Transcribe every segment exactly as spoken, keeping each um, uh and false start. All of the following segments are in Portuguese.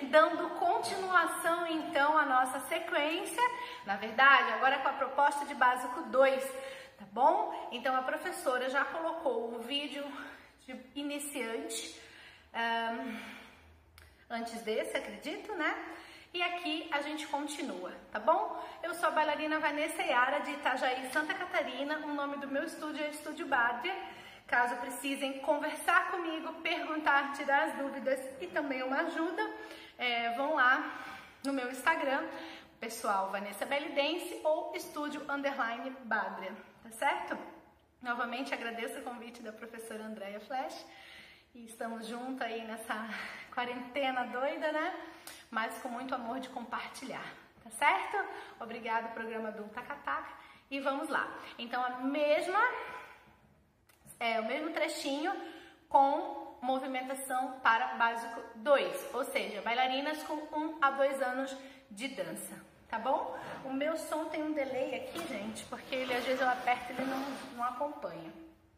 dando continuação então à nossa sequência, na verdade, agora com a proposta de básico dois, tá bom? Então a professora já colocou o vídeo de iniciante um, antes desse, acredito, né? E aqui a gente continua, tá bom? Eu sou a bailarina Vanessa Yara, de Itajaí, Santa Catarina. O nome do meu estúdio é Estúdio Badria. Caso precisem conversar comigo, perguntar, tirar as dúvidas e também uma ajuda, é, vão lá no meu Instagram, pessoal, Vanessa Belly Dance ou Estúdio Underline Badria, tá certo? Novamente agradeço o convite da professora Andréia Flash e estamos juntos aí nessa quarentena doida, né? Mas com muito amor de compartilhar, tá certo? Obrigado, programa do Tacataca. E vamos lá. Então, a mesma, é, o mesmo trechinho com movimentação para básico dois, ou seja, bailarinas com um a dois anos de dança, tá bom? O meu som tem um delay aqui, gente, porque ele às vezes eu aperto e ele não, não acompanha.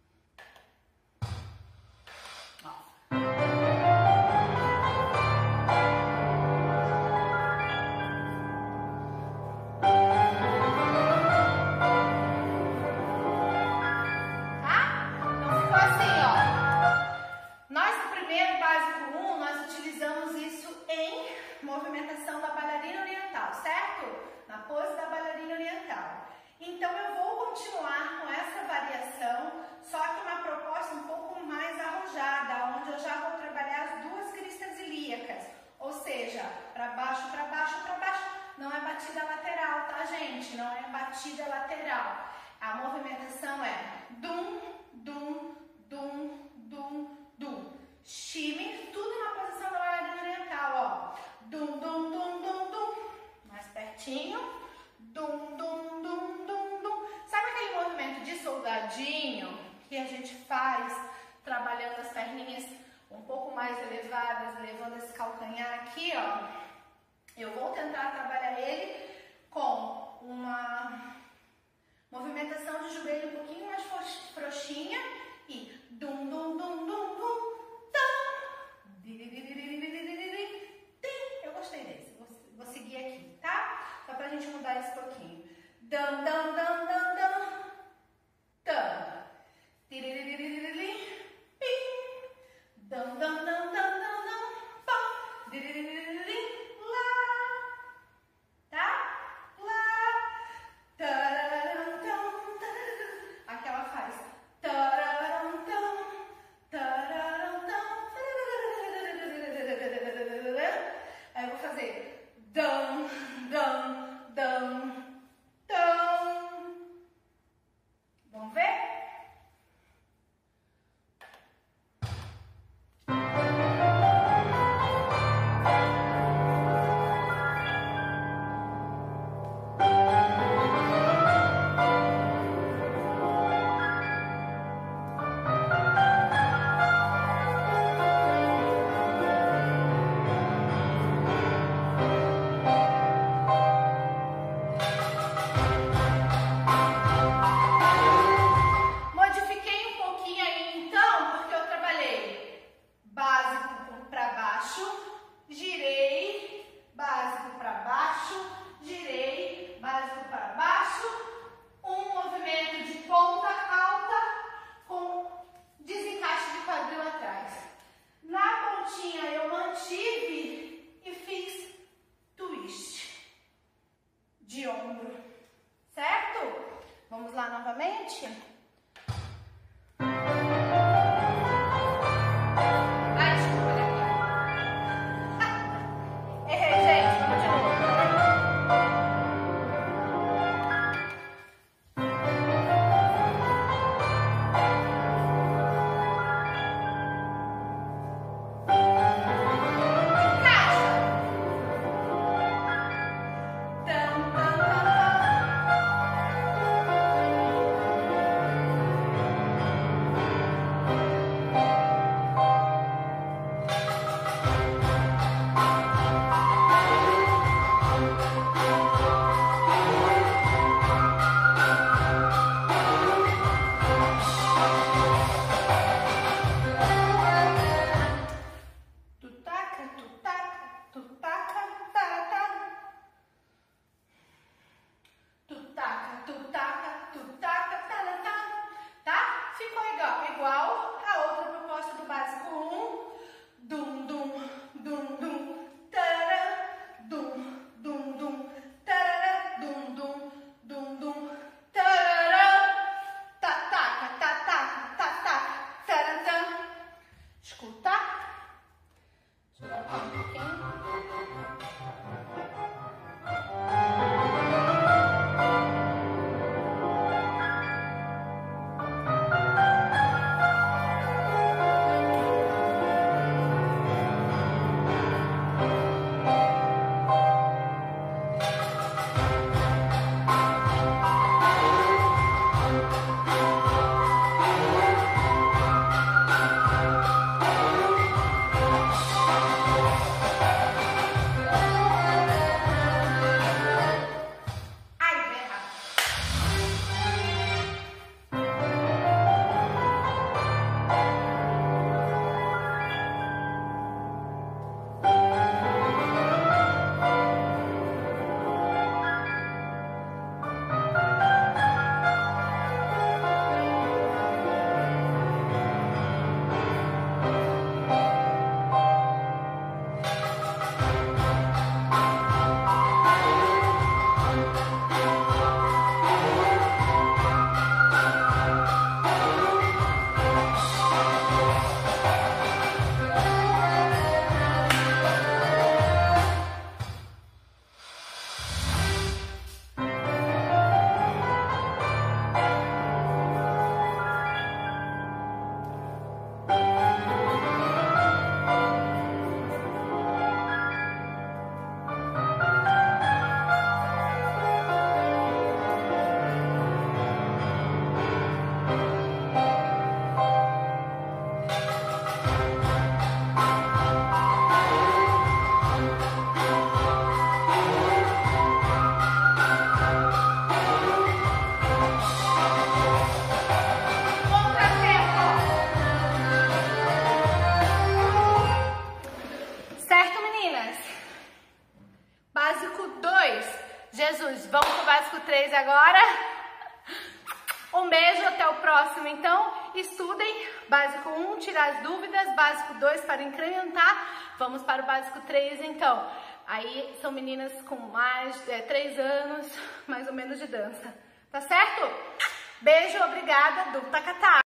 Ó. Movimentação da bailarina oriental, certo? Na pose da bailarina oriental. Então eu vou continuar com essa variação, só que uma proposta um pouco mais arrojada, onde eu já vou trabalhar as duas cristas ilíacas, ou seja, para baixo, para baixo, para baixo. Não é batida lateral, tá, gente? Não é batida lateral. A movimentação é dum, dum, dum, dum, dum. Shimmy, tudo na posição da bailarina oriental, ó. Dum, dum, dum, dum, dum. Mais pertinho. Dum, dum, dum, dum, dum. Sabe aquele movimento de soldadinho que a gente faz trabalhando as perninhas um pouco mais elevadas, levando esse calcanhar aqui, ó? Eu vou tentar trabalhar ele com uma movimentação de joelho um pouquinho mais frouxinha e dum, dum, dum, dum, dum. Eu gostei desse, vou, vou seguir aqui, tá? Só pra gente mudar esse pouquinho. Dam, dam, dam, dam, dam. Dam. Dam, dam, dam, dam, dam, dam. Lá. Tá? Lá. Tararam, tam, tararam. Aqui ela faz. Tararam, tam, tararam, tam. Aí eu vou fazer dam, dam, dam, dam. Vamos ver? básico dois. Jesus, vamos pro básico três agora? Um beijo, até o próximo então. Estudem, básico um, tirar as dúvidas, básico dois para incrementar. Vamos para o básico três então. Aí são meninas com mais de é, três anos, mais ou menos, de dança. Tá certo? Beijo, obrigada, do Tacatá.